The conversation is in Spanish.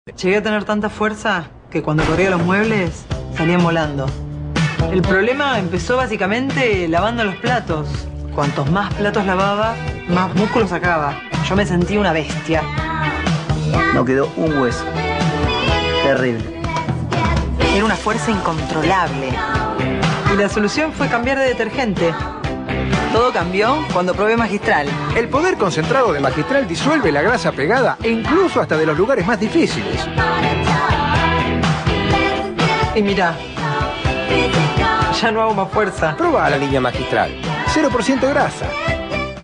Llegué a tener tanta fuerza que cuando corría los muebles salían volando. El problema empezó básicamente lavando los platos. Cuantos más platos lavaba, más músculo sacaba. Yo me sentía una bestia. No quedó un hueso. Terrible. Era una fuerza incontrolable. Y la solución fue cambiar de detergente. Todo cambió cuando probé Magistral. El poder concentrado de Magistral disuelve la grasa pegada e incluso hasta de los lugares más difíciles. Y mirá, ya no hago más fuerza. Proba a la línea Magistral. 0% grasa.